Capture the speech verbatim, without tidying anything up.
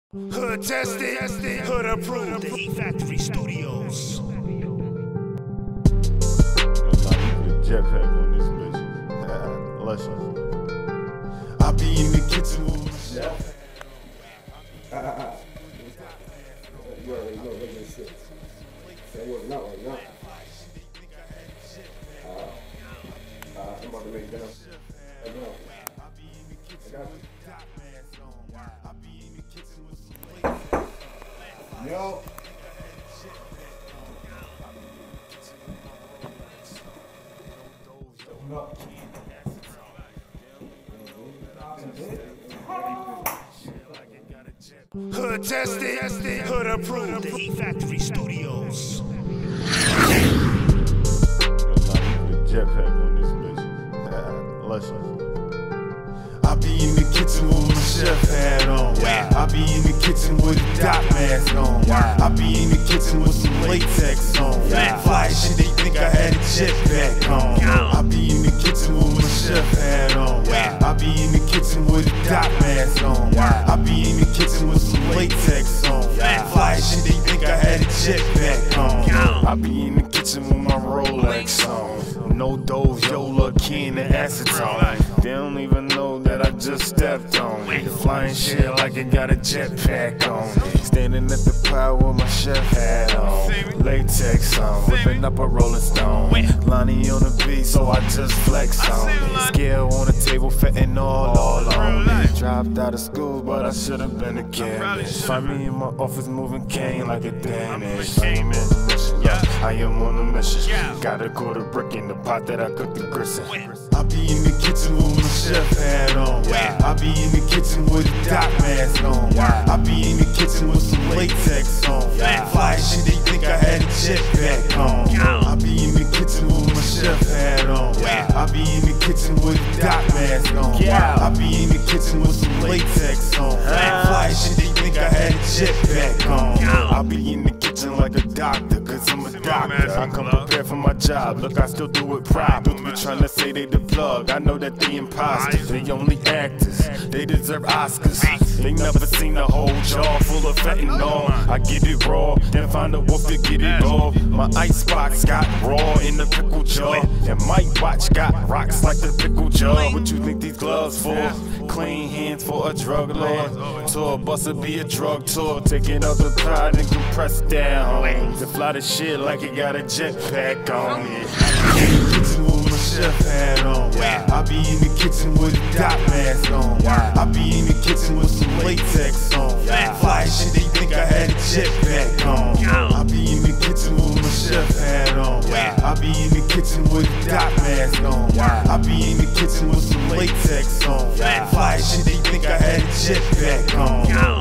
Hood tested, hood approved. The Heat Factory Studios. Yo, nah, you put a jetpack on this bitch. Listen. I be in the kitchen with my chef. You already know what this shit. That working out right now. Uh, uh, I'm about to make dinner. Right now. I got you. Yo. No. Hood tested, hood approved. The Heat Factory Studios. Yo, nah, you put a jetpack on this bitch. Listen. I be in the kitchen with my chef hat on. I be in the kitchen with a dot mask on. I be in the kitchen with some latex on. Fly shit, they think I had a jetpack on. I be in the kitchen with my chef hat on. I be in the kitchen with a dot mask on. I be in the kitchen with some latex on. Fly shit, they think I had a jetpack on. I be in the kitchen with my Rolex on. No Dove, Yola, Ken, and acetone. They don't even know that I just stepped on it. Flying shit like it got a jetpack on it. Standing at the pile with my chef hat on. Latex on, whipping up a Rolling Stone. Lonnie on the beat, so I just flex on it. Scale on the table, fitting all, all on me. Dropped out of school, but I should've been a chemist. Find me in my office moving cane like a Danish. I am on a mission. Got a quarter brick in the pot that I cook the gristle. I be in the kitchen with my chef hat on. I be in the kitchen with a dot mask on. I be in the kitchen with some latex on. Fly shit, they think I had a jetpack on. I be in the kitchen with my chef hat on. I be in the kitchen with a dot mask on. I be in the kitchen with some latex on. Fly shit, they think I had a jetpack on. I be in the kitchen like a doctor, cause I'm a doctor. I come prepared for my job, look, I still do it proper. Be trying to say they the plug, I know that they imposters. They only actors, they deserve Oscars. They never seen a whole jar full of fentanyl. I get it raw, then find a wolf to get it off. My icebox got raw in the pickle jar, and my watch got rocks like the pickle jar. What you think these gloves for? Clean hands for a drug lord. Tour bus will be a drug tour, taking out the pride and compress down. To fly the shit like it got a jetpack on it. Kitchen with my chef hat on. I be in the kitchen with a dot mask on. I be in the kitchen with some latex on. Fly shit, they think I had a jetpack on. I be in the kitchen with my chef hat on. I be in the kitchen with a dot mask on. I be in the kitchen with some latex on. Fly shit, they think I had a jetpack on.